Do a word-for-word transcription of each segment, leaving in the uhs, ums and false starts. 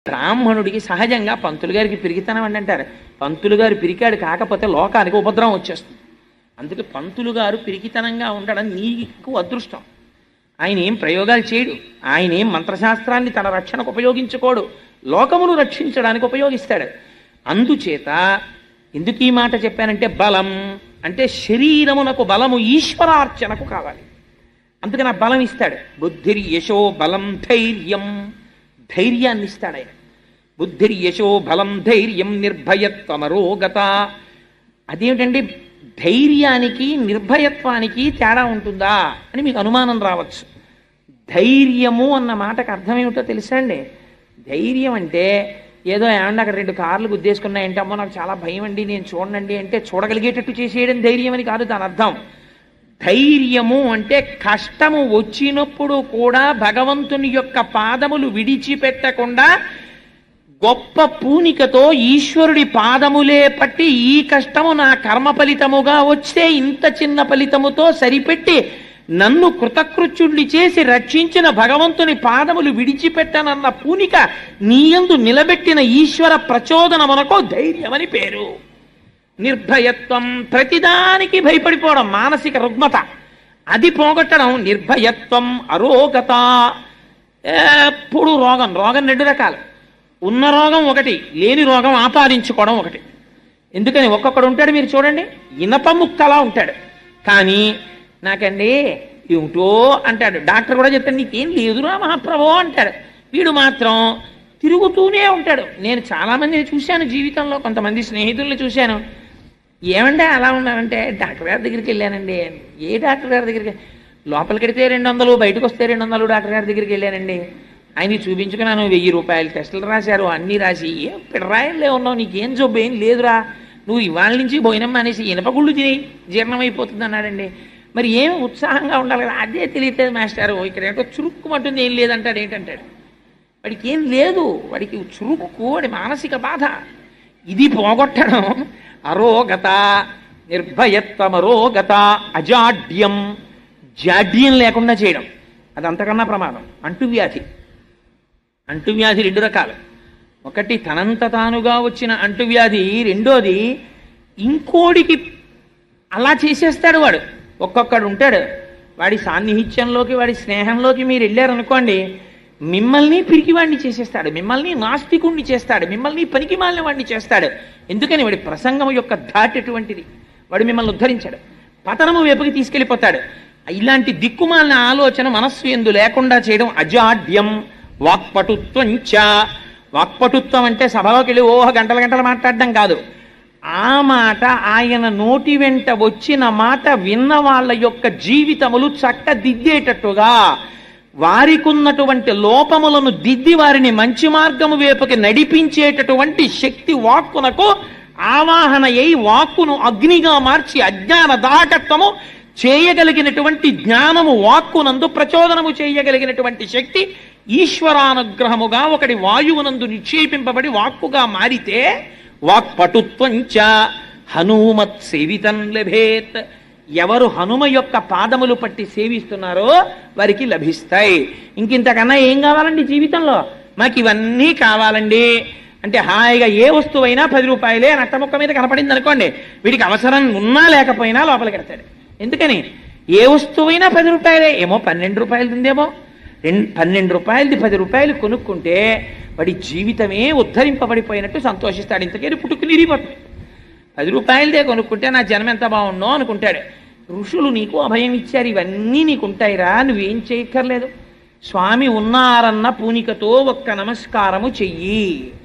బ్రాహ్మణుడికి సహజంగా పంతులు గారికి పిరికితనం అని అంటారు. పంతులు గారు పిరికాడు కాకపోతే లోకానికి ఉపద్రవం వచ్చేస్తుంది. అందుకే పంతులు గారు పిరికితనంగా ఉండడం నీకు అదృష్టం. ఆయన ఏం ప్రయోగాలు చేయడు, ఆయన ఏం మంత్రశాస్త్రాన్ని తన రక్షణకు ఉపయోగించుకోడు, లోకమును రక్షించడానికి ఉపయోగిస్తాడు. అందుచేత ఎందుకు ఈ మాట చెప్పానంటే, బలం అంటే శరీరమునకు బలము ఈశ్వరార్చనకు కావాలి. అందుకని ఆ బలం ఇస్తాడు. బుద్ధిర్ యశో బలం ధైర్యం, ధైర్యాన్ని ఇస్తాడు ఆయన. బుద్ధిర్ యశో బలం ధైర్యం నిర్భయత్వమరోగత. అదేమిటండి, ధైర్యానికి నిర్భయత్వానికి తేడా ఉంటుందా అని మీకు అనుమానం రావచ్చు. ధైర్యము అన్న మాటకు అర్థం ఏమిటో తెలుసా అండి? ధైర్యం అంటే ఏదో ఏమన్నా అక్కడ రెండు కార్లు గుద్దేసుకున్నాయంటే అమ్మో నాకు చాలా భయం అండి నేను చూడండి అంటే చూడగలిగేటట్టు చేసేయడం ధైర్యం అని కాదు దాని అర్థం. ధైర్యము అంటే కష్టము వచ్చినప్పుడు కూడా భగవంతుని యొక్క పాదములు విడిచిపెట్టకుండా గొప్ప పూనికతో ఈశ్వరుడి పాదములే పట్టి ఈ కష్టము నా కర్మ ఫలితముగా వచ్చే ఇంత చిన్న ఫలితముతో సరిపెట్టి నన్ను కృతకృత్యుణ్ణి చేసి రక్షించిన భగవంతుని పాదములు విడిచిపెట్టనన్న పూనిక నీయందు నిలబెట్టిన ఈశ్వర ప్రచోదనమునకు ధైర్యమని పేరు. నిర్భయత్వం ప్రతిదానికి భయపడిపోవడం, మానసిక రుగ్మత అది పోగొట్టడం నిర్భయత్వం. అరోగత ఎప్పుడు రోగం, రోగం రెండు రకాలు. ఉన్న రోగం ఒకటి, లేని రోగం ఆపాదించుకోవడం ఒకటి. ఎందుకని ఒక్కొక్కడు ఉంటాడు మీరు చూడండి, ఇనప ముక్కలా ఉంటాడు, కానీ నాకండి ఏమిటో అంటాడు. డాక్టర్ కూడా చెప్తాడు నీకేం లేదురా మహాప్రభో అంటాడు. వీడు మాత్రం తిరుగుతూనే ఉంటాడు. నేను చాలామందిని చూశాను జీవితంలో, కొంతమంది స్నేహితుల్ని చూశాను. ఏమంటే అలా ఉన్నానంటే డాక్టర్ గారి దగ్గరికి వెళ్ళానండి. ఏ డాక్టర్ గారి దగ్గరికి? లోపలికి వెడితే రెండు వందలు బయటకు వస్తే రెండు వందలు డాక్టర్ గారి దగ్గరికి వెళ్ళానండి. ఆయన చూపించుకున్నాను, వెయ్యి రూపాయలు టెస్టులు రాశారు, అన్నీ రాసి ఏం పిడరాయలే ఉన్నావు, నీకేం జబ్బు ఏం లేదురా, నువ్వు ఇవాళ నుంచి భోజనం అనేసి ఇనపగుళ్ళు తిని జీర్ణమైపోతుంది అన్నాడండి. మరి ఏం ఉత్సాహంగా ఉండాలి కదా, అదే తెలియలేదు మాస్టారు. ఇక్కడ ఏంటో చురుక్కుమంటుంది, ఏం లేదంటాడు. ఏంటంటాడు? వాడికి ఏం లేదు, వాడికి చురుక్కు, వాడి మానసిక బాధ. ఇది పోగొట్టడం అరోగత. నిర్భయత్వమరోగత. అజాడ్యం, జాడ్యం లేకుండా చేయడం అది అంతకన్నా ప్రమాదం. అంటువ్యాధి, అంటువ్యాధి రెండు రకాలు. ఒకటి తనంత తానుగా వచ్చిన అంటువ్యాధి, రెండోది ఇంకోడికి అలా చేసేస్తాడు వాడు. ఒక్కొక్కడు ఉంటాడు, వాడి సాన్నిహిత్యంలోకి వాడి స్నేహంలోకి మీరు వెళ్ళారనుకోండి, మిమ్మల్ని పిరికివాడిని చేసేస్తాడు, మిమ్మల్ని నాస్తికుణ్ణి చేస్తాడు, మిమ్మల్ని పనికి మాలిన వాడిని చేస్తాడు. ఎందుకని వాడి ప్రసంగం యొక్క ధాట్ ఎటువంటిది, వాడు మిమ్మల్ని ఉద్ధరించాడు, పతనము వైపుకి తీసుకెళ్ళిపోతాడు. ఇలాంటి దిక్కుమాలిన ఆలోచన మనస్సు ఎందు లేకుండా చేయడం అజాడ్యం. వాక్పటుత్వం చ. వాక్పటుత్వం అంటే సభలోకి వెళ్ళి ఓహ గంటల గంటలు మాట్లాడడం కాదు. ఆ మాట ఆయన నోటి వెంట వచ్చిన మాట విన్న వాళ్ళ యొక్క జీవితములు చక్కదిద్దేటట్టుగా, వారికి ఉన్నటువంటి లోపములను దిద్ది వారిని మంచి మార్గము వైపుకి నడిపించేటటువంటి శక్తి వాక్కునకు ఆవాహన అయి వాక్కును అగ్నిగా మార్చి అజ్ఞాన దాహకత్వము చేయగలిగినటువంటి జ్ఞానము వాక్కునందు ప్రచోదనము చేయగలిగినటువంటి శక్తి ఈశ్వరానుగ్రహముగా ఒకటి వాయువునందు నిక్షేపింపబడి వాక్కుగా మారితే వాక్పటుత్వం చ. హనుమత్ సేవితం లభేత్. ఎవరు హనుమ యొక్క పాదములు పట్టి సేవిస్తున్నారో వారికి లభిస్తాయి. ఇంకింతకన్నా ఏం కావాలండి జీవితంలో? మాకు ఇవన్నీ కావాలండి అంటే హాయిగా ఏ వస్తువైనా పది రూపాయలే నట్టముక్క మీద కనపడింది అనుకోండి, వీడికి అవసరం ఉన్నా లేకపోయినా లోపలికి వెళ్తాడు. ఎందుకని? ఏ వస్తువైనా పది రూపాయలే, ఏమో పన్నెండు రూపాయలు ఉందేమో, రెండు పన్నెండు రూపాయలది పది రూపాయలు కొనుక్కుంటే వాడి జీవితమే ఉద్ధరింపబడిపోయినట్టు సంతోషిస్తాడు. ఇంతకేది పుట్టుకు నిరిపోతుంది. పది రూపాయలదే కొనుక్కుంటే నా జన్మ ఎంత బాగుండో అనుకుంటాడు. ఋషులు నీకు అభయం ఇచ్చారు, ఇవన్నీ నీకు ఉంటాయిరా, నువ్వేం చేయక్కర్లేదు. స్వామి ఉన్నారన్న పూనికతో ఒక్క నమస్కారము చెయ్యి.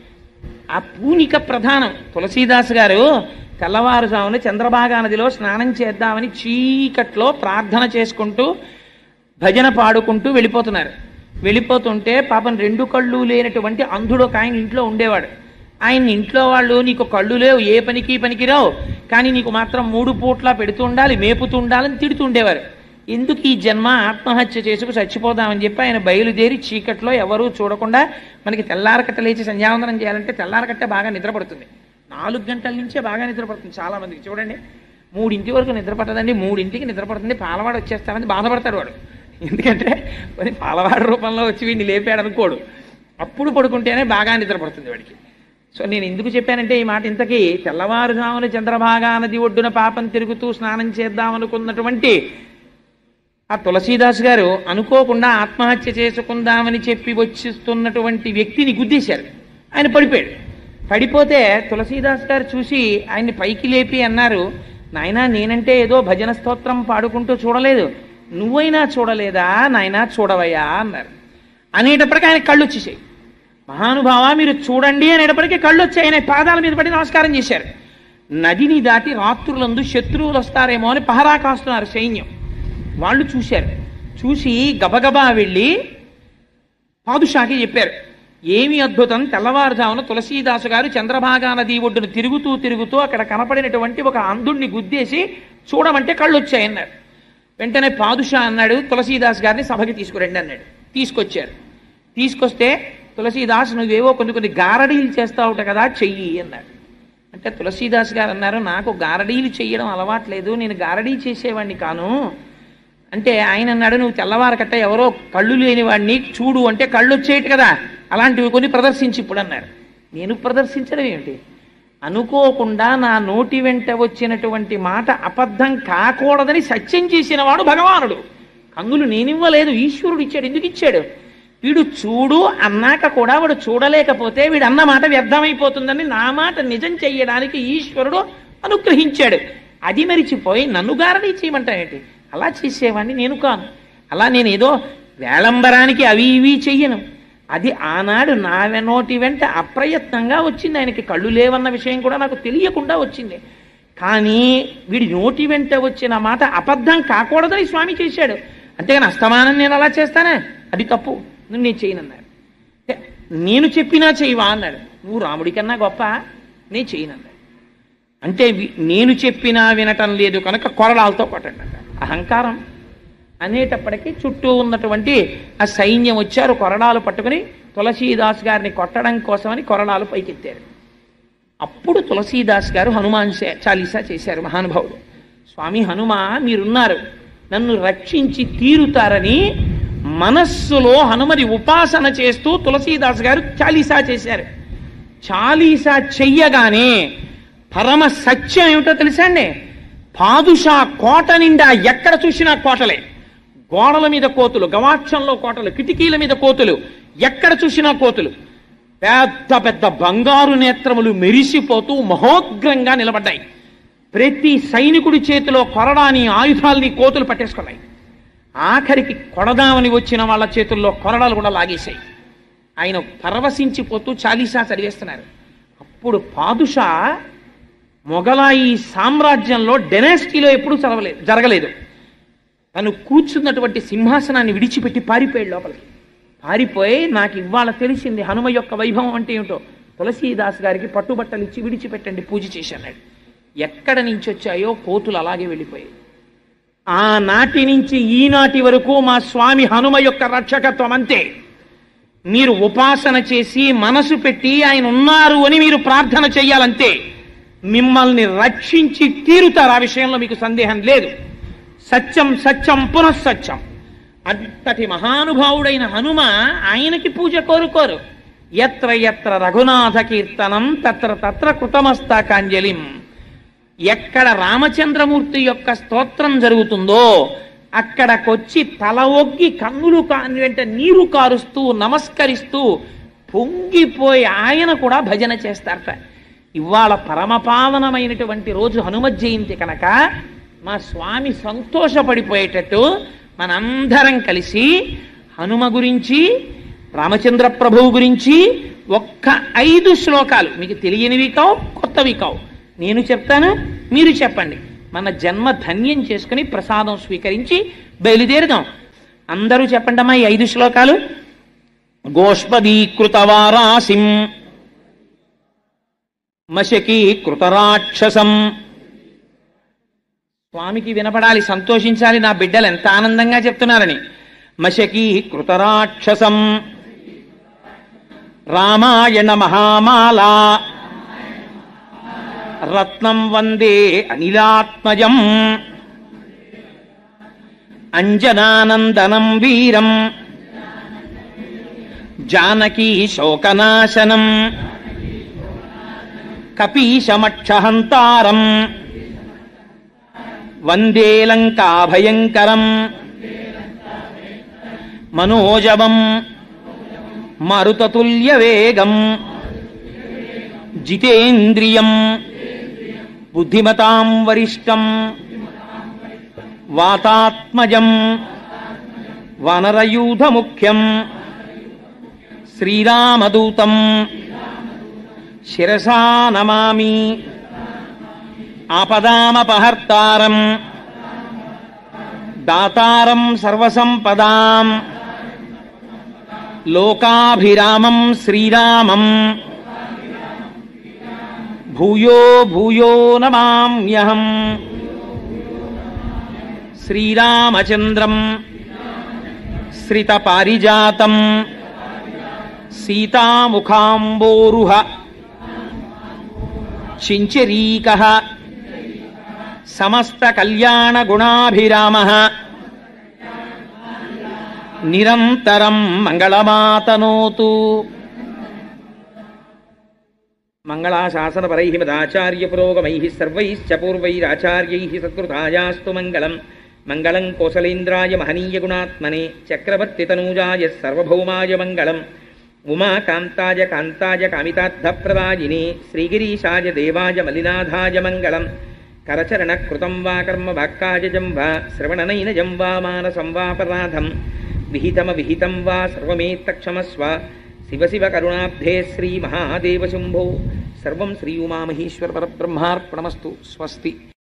ఆ పూనిక ప్రధానం. తులసీదాస్ గారు తెల్లవారుజామున చంద్రభాగా నదిలో స్నానం చేద్దామని చీకట్లో ప్రార్థన చేసుకుంటూ భజన పాడుకుంటూ వెళ్ళిపోతున్నారు. వెళ్ళిపోతుంటే పాపం రెండు కళ్ళు లేనటువంటి అంధుడు ఒక ఆయన ఇంట్లో ఉండేవాడు. ఆయన ఇంట్లో వాళ్ళు నీకు కళ్ళు లేవు, ఏ పనికి పనికి రావు, కానీ నీకు మాత్రం మూడు పూట్లా పెడుతూ ఉండాలి, మేపుతూ ఉండాలని తిడుతూ ఉండేవారు. ఎందుకు ఈ జన్మ, ఆత్మహత్య చేసుకు చచ్చిపోదామని చెప్పి ఆయన బయలుదేరి చీకట్లో ఎవరూ చూడకుండా, మనకి తెల్లారకట్ట లేచి సంధ్యావందనం చేయాలంటే తెల్లారకట్ట బాగా నిద్రపడుతుంది, నాలుగు గంటల నుంచే బాగా నిద్రపడుతుంది. చాలా మందికి చూడండి మూడింటి వరకు నిద్రపట్టదండి, మూడింటికి నిద్రపడుతుంది, పాలవాడు వచ్చేస్తామని బాధపడతాడు వాడు. ఎందుకంటే మరి పాలవాడి రూపంలో వచ్చి వీడిని లేపాడు అనుకోడు. అప్పుడు పడుకుంటేనే బాగా నిద్రపడుతుంది వాడికి. సో నేను ఎందుకు చెప్పానంటే ఈ మాట, ఇంతకీ తెల్లవారుజామున చంద్రభాగా నది ఒడ్డున పాపం తిరుగుతూ స్నానం చేద్దామనుకున్నటువంటి ఆ తులసీదాస్ గారు అనుకోకుండా ఆత్మహత్య చేసుకుందామని చెప్పి వచ్చిస్తున్నటువంటి వ్యక్తిని గుద్దేశారు. ఆయన పడిపోయాడు. పడిపోతే తులసీదాస్ గారు చూసి ఆయన్ని పైకి లేపి అన్నారు, నాయనా నేనంటే ఏదో భజన స్తోత్రం పాడుకుంటూ చూడలేదు, నువ్వైనా చూడలేదా నాయనా, చూడవయ్యా అన్నారు. అనేటప్పటికీ ఆయన కళ్ళు వచ్చేసాయి. మహానుభావ మీరు చూడండి అనేటప్పటికీ కళ్ళు వచ్చాయి. ఆయన పాదాల మీద పడి నమస్కారం చేశారు. నదిని దాటి రాత్రులందు శత్రువులు వస్తారేమో అని పహరా కాస్తున్నారు సైన్యం. వాళ్ళు చూశారు. చూసి గబగబా వెళ్ళి పాదుషాకి చెప్పారు, ఏమి అద్భుతం, తెల్లవారుజామున తులసీదాసు గారు చంద్రభాగా నది ఒడ్డును తిరుగుతూ తిరుగుతూ అక్కడ కనపడినటువంటి ఒక అంధుణ్ణి గుద్దేసి చూడమంటే కళ్ళు వచ్చాయన్నారు. వెంటనే పాదుషా అన్నాడు, తులసీదాస్ గారిని సభకి తీసుకురండి అన్నాడు. తీసుకొచ్చారు. తీసుకొస్తే తులసీదాస్ నువ్వేవో కొన్ని కొన్ని గారడీలు చేస్తావుట కదా, చెయ్యి అన్నాడు. అంటే తులసీదాస్ గారు అన్నారు, నాకు గారడీలు చెయ్యడం అలవాట్లేదు, నేను గారడీ చేసేవాడిని కాను. అంటే ఆయన అన్నాడు, నువ్వు తెల్లవారకట్ట ఎవరో కళ్ళు లేని వాడిని చూడు అంటే కళ్ళు వచ్చేటి కదా, అలాంటివి కొన్ని ప్రదర్శించి ఇప్పుడు అన్నారు. నేను ప్రదర్శించడం ఏమిటి? అనుకోకుండా నా నోటి వెంట వచ్చినటువంటి మాట అబద్ధం కాకూడదని సత్యం చేసిన వాడు భగవానుడు. కన్నులు నేనివ్వలేదు, ఈశ్వరుడు ఇచ్చాడు. ఎందుకు ఇచ్చాడు? వీడు చూడు అన్నాక కూడా వాడు చూడలేకపోతే వీడు అన్న మాట వ్యర్థమైపోతుందని నా మాట నిజం చెయ్యడానికి ఈశ్వరుడు అనుగ్రహించాడు. అది మరిచిపోయి నన్ను గారడీ చేయమంటాయేంటి? అలా చేసేవాడిని నేను కాను. అలా నేను ఏదో వేళంబరానికి అవి ఇవి చెయ్యను. అది ఆనాడు నా నోటి వెంట అప్రయత్నంగా వచ్చింది. ఆయనకి కళ్ళు లేవన్న విషయం కూడా నాకు తెలియకుండా వచ్చింది. కానీ వీడి నోటి వెంట వచ్చిన మాట అబద్ధం కాకూడదని స్వామి చేశాడు. అంతేగాని అస్తమానం నేను అలా చేస్తానా? అది తప్పు, నువ్వు నేను చేయనన్నాడు. నేను చెప్పినా చేయవా అన్నాడు. నువ్వు రాముడి కన్నా గొప్ప, నేను చేయనన్నాడు. అంటే నేను చెప్పినా వినటం లేదు కనుక కొరడాలతో కొట్టండి అన్నాడు. అహంకారం అనేటప్పటికీ చుట్టూ ఉన్నటువంటి ఆ సైన్యం వచ్చారు, కొరడాలు పట్టుకుని తులసీదాస్ గారిని కొట్టడం కోసమని కొరడాలు పైకెత్తారు. అప్పుడు తులసీదాస్ గారు హనుమాన్ చాలీసా చేశారు. మహానుభావుడు, స్వామి హనుమ మీరున్నారు, నన్ను రక్షించి తీరుతారని మనస్సులో హనుమని ఉపాసన చేస్తూ తులసీదాస్ గారు చాలీసా చేశారు. చాలీసా చెయ్యగానే పరమ సత్యం ఏమిటో తెలుసా అండి? పాదుషా కోట నిండా ఎక్కడ చూసినా కోటలే, గోడల మీద కోతులు, గవాక్షంలో కోటలు, కిటికీల మీద కోతులు, ఎక్కడ చూసినా కోతులు, పెద్ద పెద్ద బంగారు నేత్రములు మెరిసిపోతూ మహోగ్రంగా నిలబడ్డాయి. ప్రతి సైనికుడి చేతిలో కొరడాని ఆయుధాలని కోతులు పట్టేసుకున్నాయి. ఆఖరికి కొడదామని వచ్చిన వాళ్ళ చేతుల్లో కొరడాలు కూడా లాగేశాయి. ఆయన పరవశించిపోతూ చాలీసా చదివేస్తున్నారు. అప్పుడు పాదుషా మొఘలాయి సామ్రాజ్యంలో డెనాసిటీలో ఎప్పుడూ చదవలేదు జరగలేదు. తను కూర్చున్నటువంటి సింహాసనాన్ని విడిచిపెట్టి పారిపోయాడు లోపలికి. పారిపోయి నాకు ఇవాళ తెలిసింది హనుమ యొక్క వైభవం అంటే ఏమిటో, తులసీదాస్ గారికి పట్టుబట్టలు ఇచ్చి విడిచిపెట్టండి పూజ చేశాడు. ఎక్కడ నుంచి వచ్చాయో కోతులు అలాగే వెళ్ళిపోయాయి. ఆనాటి నుంచి ఈనాటి వరకు మా స్వామి హనుమ యొక్క రక్షకత్వం అంతే. మీరు ఉపాసన చేసి మనసు పెట్టి ఆయన ఉన్నారు అని మీరు ప్రార్థన చెయ్యాలంతే. మిమ్మల్ని రక్షించి తీరుతారు, ఆ విషయంలో మీకు సందేహం లేదు. సత్యం సత్యం పునఃసత్యం. అంతటి మహానుభావుడైన హనుమ ఆయనకి పూజ కోరుకోరు. ఎత్ర ఎత్ర రఘునాథ కీర్తనం తత్ర తత్ర కృతమస్తాకాంజలిం. ఎక్కడ రామచంద్రమూర్తి యొక్క స్తోత్రం జరుగుతుందో అక్కడకొచ్చి తల ఒగ్గి కన్నులు కాని వెంట నీరు కారుస్తూ నమస్కరిస్తూ పొంగిపోయి ఆయన కూడా భజన చేస్తారట. ఇవాళ పరమపావనమైనటువంటి రోజు హనుమ జయంతి కనుక మా స్వామి సంతోషపడిపోయేటట్టు మనందరం కలిసి హనుమ గురించి, రామచంద్ర ప్రభువు గురించి ఒక్క ఐదు శ్లోకాలు, మీకు తెలియనివి కావు, కొత్తవి కావు, నేను చెప్తాను, మీరు చెప్పండి. మన జన్మ ధన్యం చేసుకుని ప్రసాదం స్వీకరించి బయలుదేరుదాం. అందరూ చెప్పండి అమ్మా ఈ ఐదు శ్లోకాలు. గోష్పదీకృతవారాసిం మశకీకృతరాక్షసం. స్వామికి వినపడాలి, సంతోషించాలి, నా బిడ్డలు ఎంత ఆనందంగా చెప్తున్నారని. మశకీకృతరాక్షసం రామాయణ మహామాలా రత్నం వందే అనిలాత్మజం అంజనానందనం వీరం జానకీ శోకనాశనం కపీశమక్షహంతారం వందే లంకాభయంకరం మనోజవం మరుతతుల్యవేగం జితేంద్రియం బుద్ధిమతాం వరిష్టం వాతాత్మజం వానరయూధముఖ్యం శ్రీరామదూతం శిరసా నమామి ఆపదామపహర్తారం దాతారం సర్వసంపదాం లోకాభిరామం శ్రీరామం భూయో భూయో నమామ్యహం శ్రీరామచంద్రం శ్రితపారిజాతం సీతాముఖాంబోరుహ చించరీకః సమస్తకల్యాణగుణాభిరామః నిరంతరం మంగళమాతనోతు. మంగళాశాసనపరైః మదాచార్యపురోగమైః సర్వైశ్చ పూర్వైరాచార్యైః సత్కృతాయాస్తు మంగళం. మంగళం కోసలేంద్రాయ మహనీయగుణాత్మనే చక్రవర్తితనూజాయ సర్వభౌమాయ మంగళం. ఉమాకాంతాయ కాంతాయ కామితార్థప్రదాయినే శ్రీగిరీశాయ దేవాయ మలినాథాయ మంగళం. కరచరణకృతం వా కర్మ వాక్కాయజం వా శ్రవణనైనజం వా మానసం వాపరాధం విహితమ విహితం వా సర్వమేత్తక్షమస్వ. శివ శివ కరుణాబ్ధే శ్రీ మహాదేవ శంభో. సర్వం శ్రీ ఉమామహేశ్వర పరబ్రహ్మార్పణమస్తు. స్వస్తి.